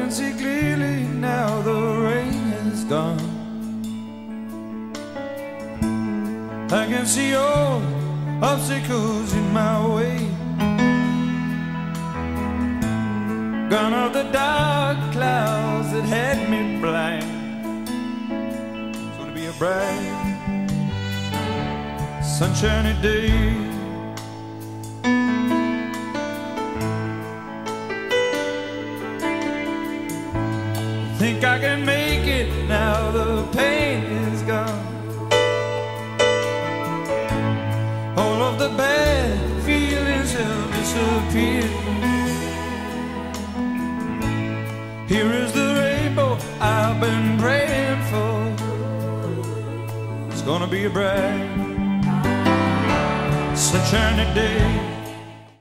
can see clearly now the rain is gone. I can see all obstacles in my way. Gone are the dark clouds that had me blind. It's gonna be a bright, sunshiny day. Think I can make it now the pain is gone. All of the bad feelings have disappeared. Here is the rainbow I've been praying for. It's gonna be a bright, sunshiny day.